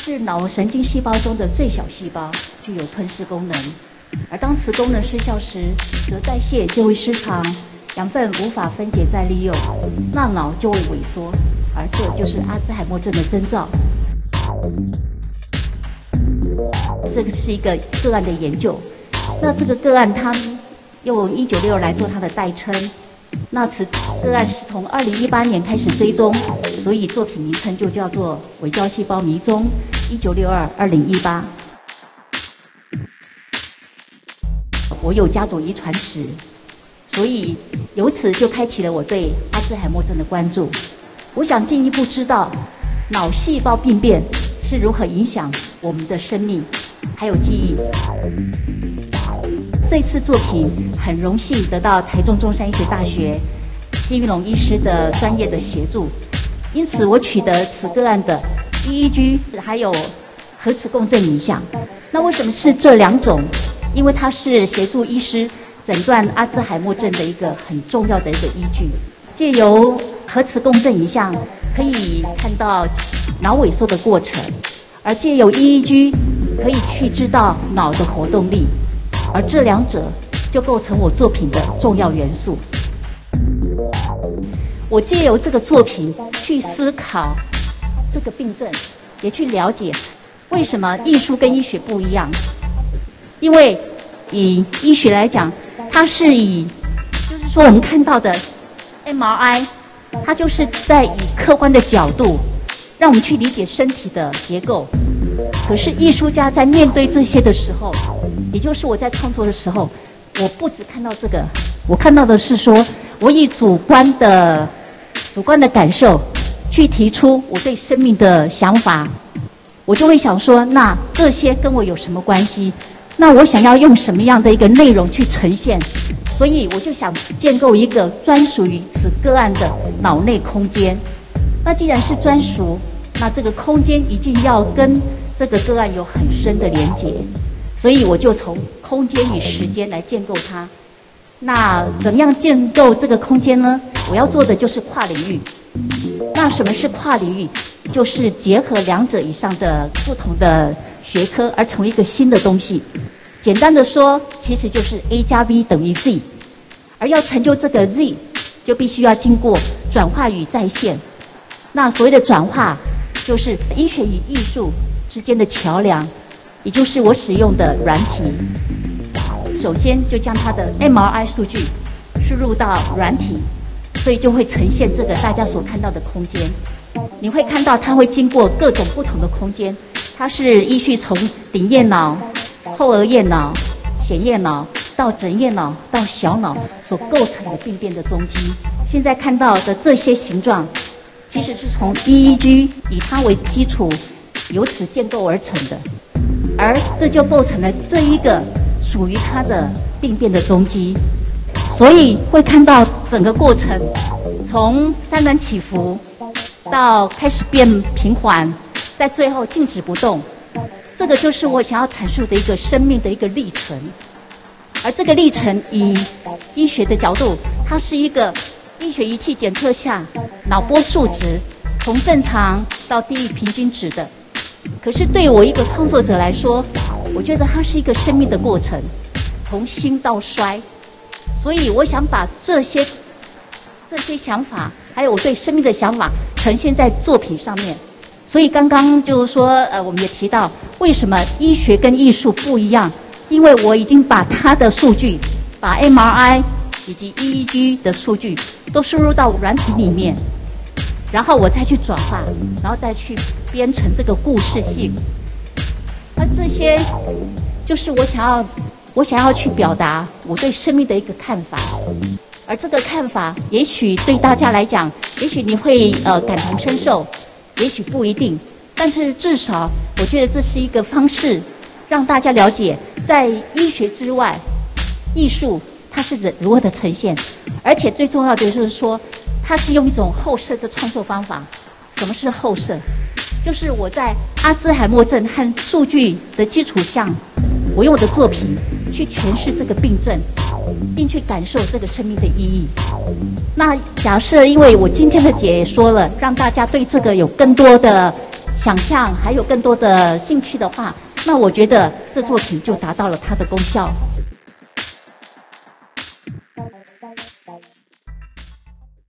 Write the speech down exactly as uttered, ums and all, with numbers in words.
是脑神经细胞中的最小细胞，具有吞噬功能。而当此功能失效时，则代谢就会失常，养分无法分解再利用，那脑就会萎缩，而这就是阿兹海默症的征兆。这个是一个个案的研究，那这个个案他用一九六二来做他的代称。那此个案是从二零一八年开始追踪，所以作品名称就叫做《微胶细胞迷踪》一九六二二零一八。我有家族遗传史，所以由此就开启了我对阿兹海默症的关注。我想进一步知道脑细胞病变是如何影响我们的生命，还有记忆。这次作品很荣幸得到台中中山医学大学奚云龙医师的专业的协助，因此我取得此个案的 E E G 还有核磁共振影像。那为什么是这两种？因为它是协助医师诊断阿兹海默症的一个很重要的一个依据。借由核磁共振影像可以看到脑萎缩的过程，而借由 E E G 可以去知道脑的活动力，而这两者就构成我作品的重要元素。我借由这个作品去思考这个病症，也去了解为什么艺术跟医学不一样。因为以医学来讲，它是以就是说我们看到的 M R I， 它就是在以客观的角度让我们去理解身体的结构。可是艺术家在面对这些的时候，也就是我在创作的时候，我不只看到这个，我看到的是说我以主观的主观的感受去提出我对生命的想法，我就会想说，那这些跟我有什么关系？那我想要用什么样的一个内容去呈现？所以我就想建构一个专属于此个案的脑内空间。那既然是专属，那这个空间一定要跟这个个案有很深的连结，所以我就从空间与时间来建构它。那怎么样建构这个空间呢？我要做的就是跨领域。那什么是跨领域？就是结合两者以上的不同的学科而成为一个新的东西。简单的说，其实就是 A 加 B 等于 Z， 而要成就这个 Z， 就必须要经过转化与再现。那所谓的转化，就是医学与艺术之间的桥梁，也就是我使用的软体。首先就将它的 M R I 数据输入到软体，所以就会呈现这个大家所看到的空间。你会看到它会经过各种不同的空间，它是依序从顶叶脑、后额叶脑、显叶脑到枕叶脑到小脑所构成的病变的踪迹。现在看到的这些形状，其实是从 E E G 以它为基础，由此建构而成的，而这就构成了这一个属于它的病变的踪迹。所以会看到整个过程，从三轮起伏到开始变平缓，在最后静止不动，这个就是我想要阐述的一个生命的一个历程。而这个历程以医学的角度，它是一个医学仪器检测下脑波数值从正常到低于平均值的。可是对我一个创作者来说，我觉得它是一个生命的过程，从兴到衰。所以我想把这些这些想法，还有我对生命的想法呈现在作品上面。所以刚刚就是说，呃，我们也提到为什么医学跟艺术不一样，因为我已经把它的数据，把 M R I 以及 E E G 的数据都输入到软体里面，然后我再去转化，然后再去编成这个故事性。而这些就是我想要我想要去表达我对生命的一个看法。而这个看法也许对大家来讲，也许你会呃感同身受，也许不一定，但是至少我觉得这是一个方式，让大家了解在医学之外，艺术它是如何的呈现。而且最重要的就是说，它是用一种后设的创作方法。什么是后设？就是我在阿兹海默症和数据的基础上，我用我的作品去诠释这个病症，并去感受这个生命的意义。那假设因为我今天的解说了，让大家对这个有更多的想象，还有更多的兴趣的话，那我觉得这作品就达到了它的功效。